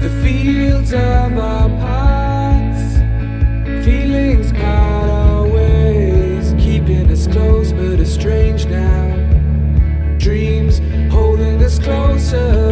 the fields of our paths. Feelings part our ways, keeping us close but estranged now. Dreams holding us closer.